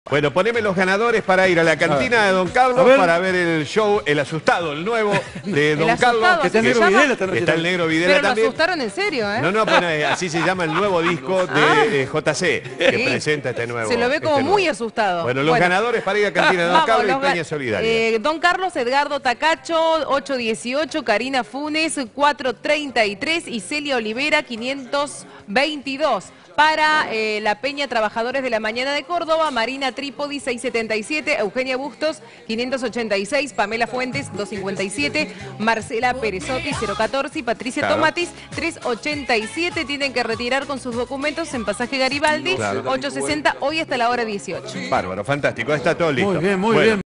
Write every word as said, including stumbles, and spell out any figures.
Bueno, poneme los ganadores para ir a la cantina de Don Carlos ver. para ver el show El Asustado, el nuevo de Don Carlos. Que está el negro Videla esta noche. Está el negro Videla Pero también. lo asustaron en serio, ¿eh? No, no, bueno, así se llama el nuevo disco de ah. eh, J C, que sí. presenta este nuevo. Se lo ve como este muy nuevo. asustado. Bueno, los bueno. ganadores para ir a la cantina de Don Vamos, Carlos y los Peña Solidaria. Eh, Don Carlos Edgardo Tacacho, ocho dieciocho, Karina Funes, cuatro treinta y tres y Celia Olivera, quinientos veintidós. Para eh, la Peña Trabajadores de la Mañana de Córdoba, Marina Trípodi, seiscientos setenta y siete, Eugenia Bustos, quinientos ochenta y seis, Pamela Fuentes, doscientos cincuenta y siete, Marcela Perezotti, cero catorce y Patricia claro. Tomatis, trescientos ochenta y siete. Tienen que retirar con sus documentos en Pasaje Garibaldi, claro. ochocientos sesenta, hoy hasta la hora dieciocho. Bárbaro, fantástico, está todo listo. Muy bien, muy bueno. bien.